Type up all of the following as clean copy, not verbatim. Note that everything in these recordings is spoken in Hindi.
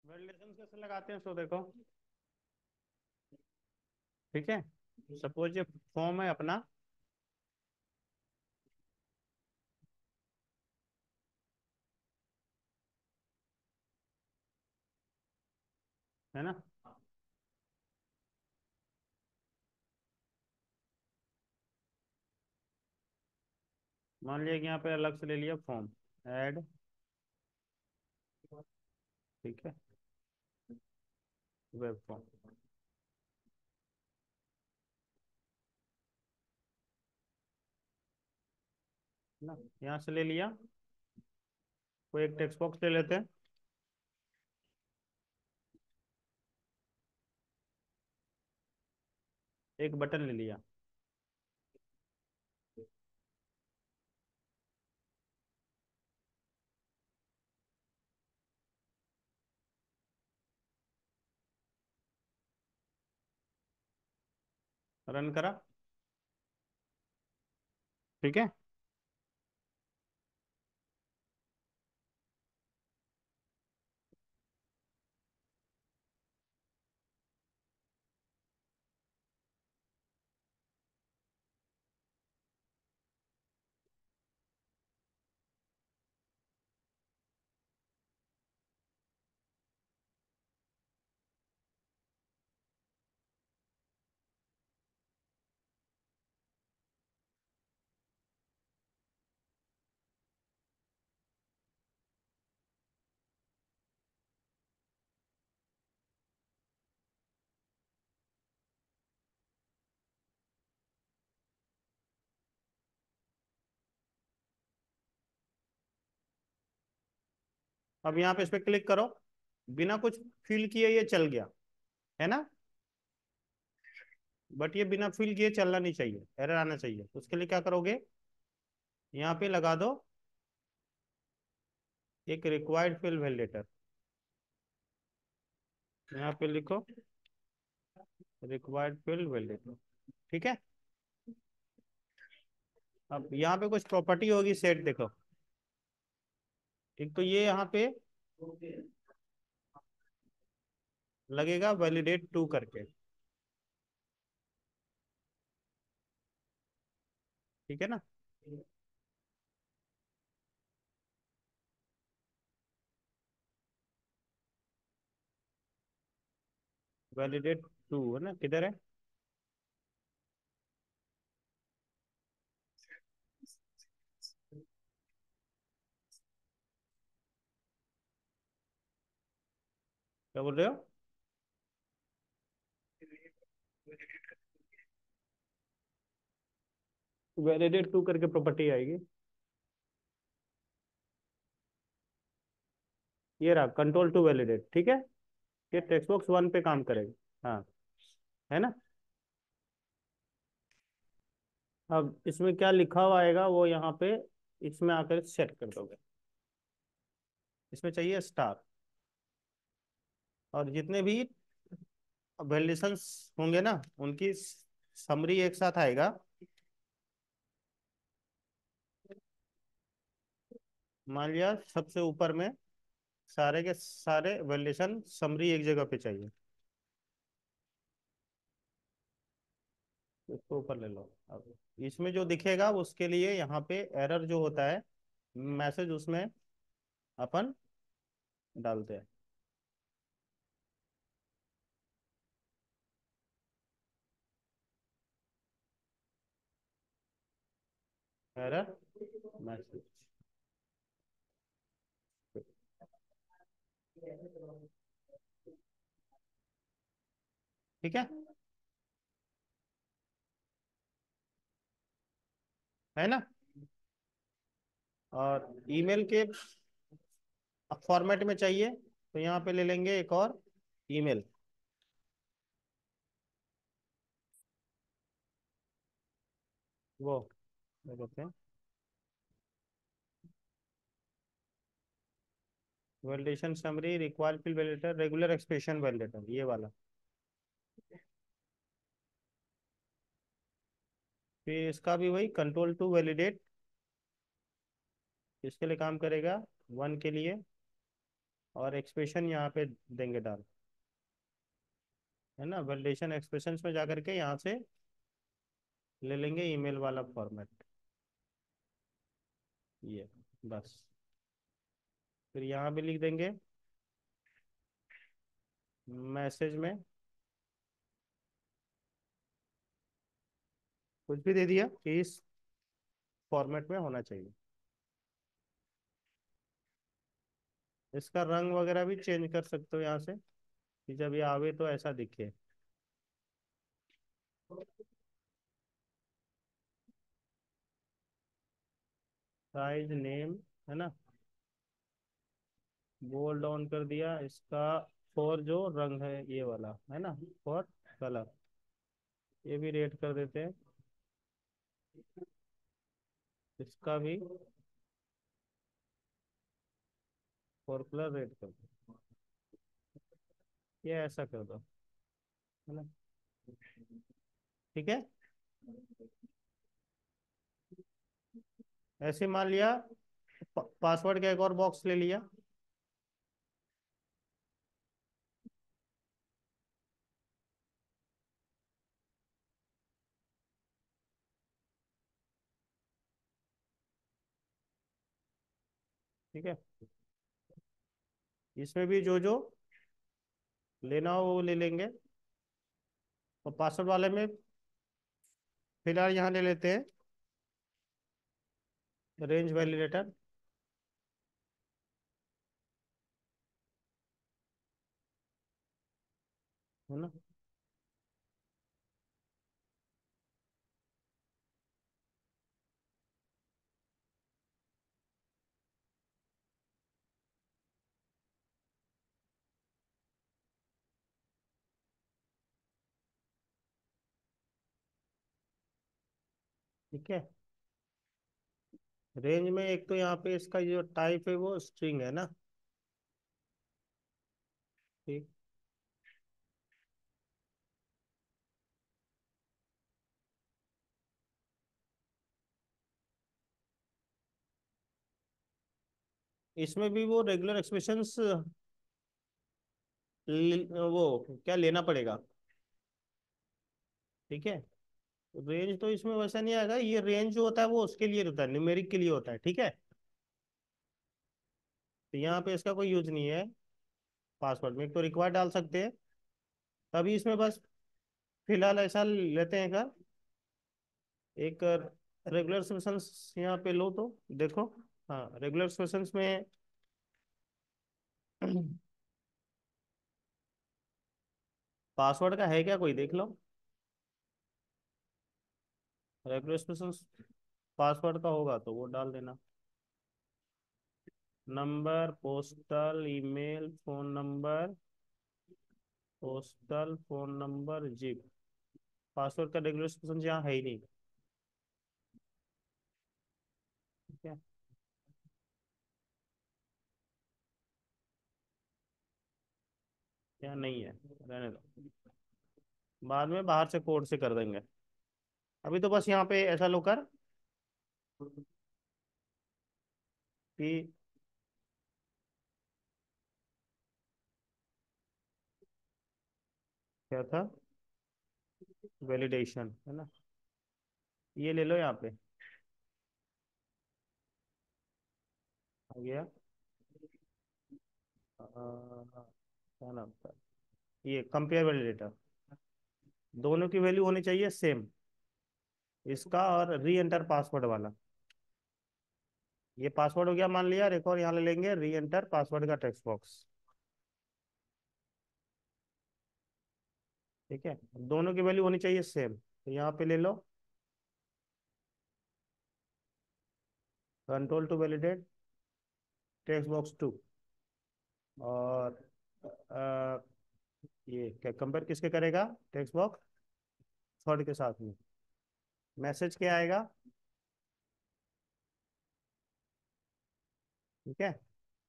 वैलिडेशन कैसे लगाते हैं, सो देखो। ठीक है। सपोज ये फॉर्म है अपना। है ना। मान लिया कि यहाँ पे अलग से ले लिया फॉर्म। ऐड। ठीक है। Web form. ना, यहाँ से ले लिया। कोई एक टेक्स्ट बॉक्स ले लेते हैं। एक बटन ले लिया। रन करा। ठीक है। अब यहाँ पे इस पे क्लिक करो। बिना कुछ फिल किए ये चल गया। है ना। बट ये बिना फिल किए चलना नहीं चाहिए, एरर आना चाहिए। उसके लिए क्या करोगे, यहाँ पे लगा दो एक रिक्वायर्ड फिल वैलिडेटर। यहाँ पे लिखो रिक्वायर्ड फील्ड वैलिडेटर। ठीक है। अब यहाँ पे कुछ प्रॉपर्टी होगी सेट, देखो। एक तो ये यहाँ पे लगेगा वैलिडेट टू करके। ठीक है ना। वैलिडेट टू है ना, किधर है। क्या बोल रहे हो। वैलिडेट टू करके प्रॉपर्टी आएगी। ये रहा कंट्रोल टू वैलिडेट। ठीक है। ये टेक्स्ट बॉक्स वन पे काम करेगा। हाँ। है ना। अब इसमें क्या लिखा हुआ आएगा वो यहाँ पे इसमें आकर सेट कर दोगे। इसमें चाहिए स्टार। और जितने भी वैलिडेशंस होंगे ना उनकी समरी एक साथ आएगा। मान लिया सबसे ऊपर में सारे के सारे वैल्यूएशन समरी एक जगह पे चाहिए। इसको ऊपर ले लो। अब इसमें जो दिखेगा उसके लिए यहाँ पे एरर जो होता है मैसेज उसमें अपन डालते हैं। Error message. ठीक है। है ना। और ईमेल के फॉर्मेट में चाहिए तो यहाँ पे ले लेंगे एक और ईमेल। वो क्या कहते हैं, validation summary required field validator regular expression validator, ये वाला। फिर इसका भी वही कंट्रोल टू वैलिडेट। इसके लिए काम करेगा वन के लिए और एक्सप्रेशन यहाँ पे देंगे डाल, है ना। वैलिडेशन एक्सप्रेशंस में जाकर के यहाँ से ले लेंगे ईमेल वाला फॉर्मेट, ये बस। फिर यहाँ भी लिख देंगे मैसेज में कुछ भी दे दिया कि इस फॉर्मेट में होना चाहिए। इसका रंग वगैरह भी चेंज कर सकते हो यहाँ से, कि जब ये आवे तो ऐसा दिखे। साइज नेम, है ना, बोल्ड ऑन कर दिया इसका। फॉर जो रंग है ये वाला, है ना, फॉर कलर, ये भी रेड कर देते हैं। इसका भी फॉर कलर रेड कर दो, ये ऐसा कर दो, है ना। ठीक है। ऐसे मान लिया, पासवर्ड का एक और बॉक्स ले लिया। ठीक है, इसमें भी जो जो लेना हो वो ले लेंगे। और पासवर्ड वाले में फिलहाल यहाँ ले लेते हैं रेंज वैलिडेटर, है ना। ठीक है, रेंज में एक तो यहाँ पे इसका जो टाइप है वो स्ट्रिंग है ना। ठीक, इसमें भी वो रेगुलर एक्सप्रेशंस वो क्या लेना पड़ेगा। ठीक है, रेंज तो इसमें वैसा नहीं आएगा, ये रेंज जो होता है वो उसके लिए होता है, न्यूमेरिक के लिए होता है। ठीक है, तो यहाँ पे इसका कोई यूज नहीं है। पासवर्ड में एक तो रिक्वायर्ड डाल सकते हैं, तभी इसमें बस फिलहाल ऐसा लेते हैं का एक रेगुलर सेशंस यहाँ पे लो तो देखो। हाँ, रेगुलर सेशंस में पासवर्ड का है क्या कोई, देख लो। रेगुलर सेशंस पासवर्ड का होगा तो वो डाल देना। Number, postal, email, phone number, postal, phone number, zip. Password का रेगुलर सेशंस यहाँ है ही नहीं। ठीक है, यहाँ नहीं है, रहने दो, बाद में बाहर से कोड से कर देंगे। अभी तो बस यहाँ पे ऐसा लो कर कि क्या था, वैलिडेशन, है ना। ये ले लो यहाँ पे, आ गया। क्या नाम था, ये कंपेयर वैलिडेटर। दोनों की वैल्यू होनी चाहिए सेम, इसका और री एंटर पासवर्ड वाला। ये पासवर्ड हो गया मान लिया, एक और यहाँ ले लेंगे री एंटर पासवर्ड का टेक्स्ट बॉक्स। ठीक है, दोनों की वैल्यू होनी चाहिए सेम, तो यहाँ पे ले लो control to validate text box two. और ये क्या कंपेयर किसके करेगा, टेक्स्ट बॉक्स थर्ड के साथ में। मैसेज क्या आएगा। ठीक है।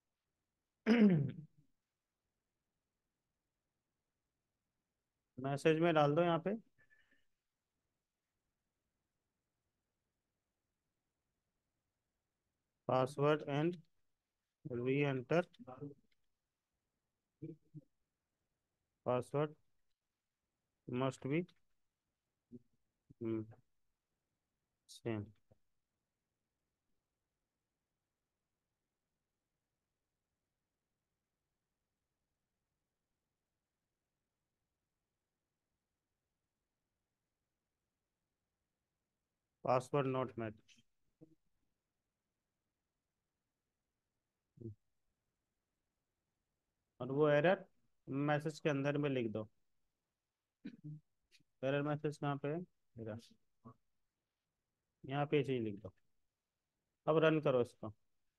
मैसेज में डाल दो यहाँ पे password and reenter password must be same. Password not match. और वो एरर मैसेज के अंदर में लिख दो। एरर मैसेज कहाँ पे है? इधर। यहाँ पे चीज लिख दो। अब रन करो इसको।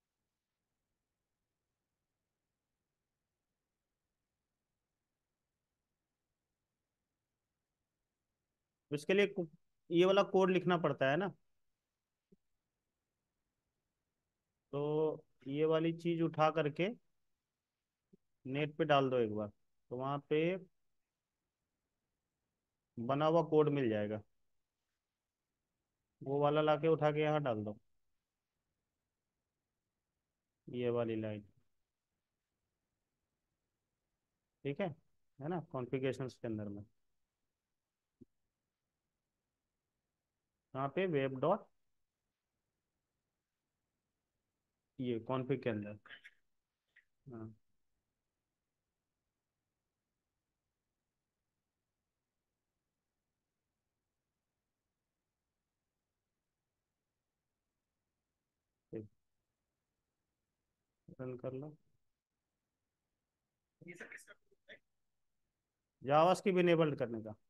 इसके लिए ये वाला कोड लिखना पड़ता है ना। तो ये वाली चीज उठा करके नेट पे डाल दो एक बार, तो वहां पे बना हुआ कोड मिल जाएगा। वो वाला लाके उठा के यहाँ डाल दो। ये वाली लाइन। ठीक है ना, कॉन्फ़िगरेशंस के अंदर में। यहाँ पे वेब डॉट, ये कॉन्फ़िग के अंदर। हाँ। ठीक, रन कर लो। जावास्क्रिप्ट इनेबल्ड करने का।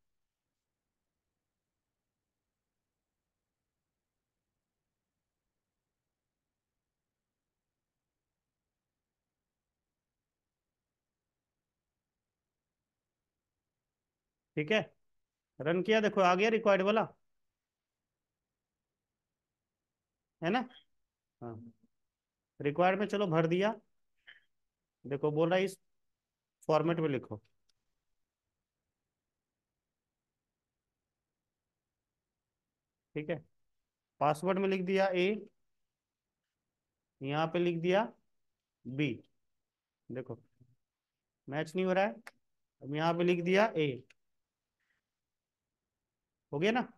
ठीक है, रन किया, देखो आ गया रिक्वायर्ड वाला। है ना। हाँ, रिक्वायर्ड में चलो भर दिया। देखो बोल रहा है इस फॉर्मेट में लिखो। ठीक है, पासवर्ड में लिख दिया ए, यहाँ पे लिख दिया बी। देखो मैच नहीं हो रहा है। अब यहाँ पे लिख दिया ए। हो गया ना।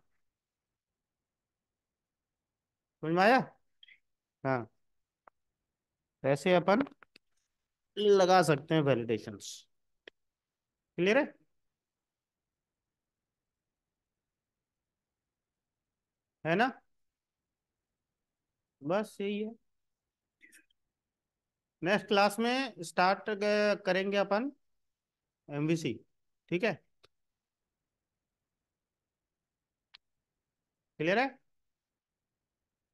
समझ में आया। हाँ, ऐसे अपन लगा सकते हैं वैलिडेशंस। क्लियर है। है ना। बस यही है। नेक्स्ट क्लास में स्टार्ट करेंगे अपन एमवीसी। ठीक है। क्लियर है।